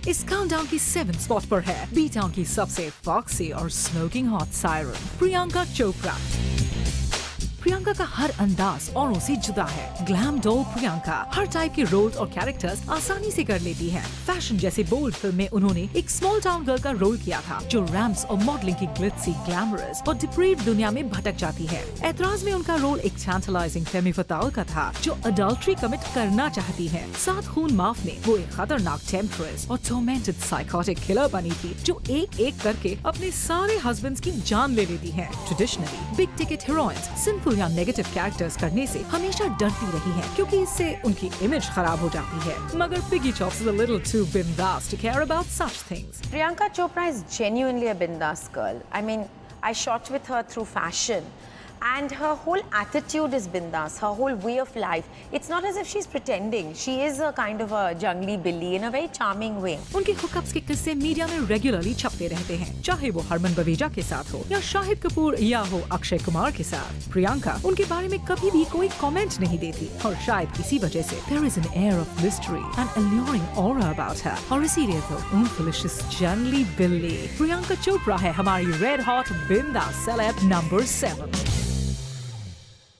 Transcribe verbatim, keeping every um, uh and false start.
इस काउंटडाउन की seven spot पर है बी टाउन की सबसे फॉक्सी और smoking hot siren Priyanka Chopra. Priyanka का हर अंदाज औरों से जुदा है। ग्लैम डॉल प्रियंका हर टाइप के रोल्स और कैरेक्टर्स आसानी से कर लेती हैं। फैशन जैसे बोल्ड फिल्म में उन्होंने एक स्मॉल टाउन गर्ल का रोल किया था जो रैम्प्स और मॉडलिंग की ग्लिट्सी, ग्लैमरस और डिप्रेव्ड दुनिया में भटक जाती है। ऐतराज में उनका रोल एक टैंटलाइजिंग फेमी फताल का था जो अडल्ट्री कमिट करना चाहती है। साथ खून माफ में वो एक खतरनाक टेम्परेस और टॉर्मेंटेड साइकोटिक किलर बनी थी जो एक एक करके अपने सारे हस्बैंड्स की जान ले लेती है। Traditionally big ticket heroines simple या नेगेटिव कैरेक्टर्स करने से हमेशा डरती रही हैं क्योंकि इससे उनकी इमेज खराब हो जाती है। मगर Piggy Chops is a little too बिंदास to care about such things. Priyanka Chopra is genuinely a bindas girl. I mean, I shot with her through fashion. And her whole attitude is bindas, her whole way of life. It's not as if she's pretending. She is a kind of a jungly billy in a very charming way. उनके hookups के किस्से media में regularly छपते रहते हैं, चाहे वो हरमन बवेजा के साथ हो या शाहिद कपूर या हो अक्षय कुमार के साथ। प्रियंका उनके बारे में कभी भी कोई कमेंट नहीं देती और शायद इसी वजह से there is an air of mystery and alluring aura about her. और इसीलिए तो उनफिलिशियस जंगली बिल्ली प्रियंका चोपड़ा है हमारी रेड हॉट बिंदास सेलेब नंबर सेवन।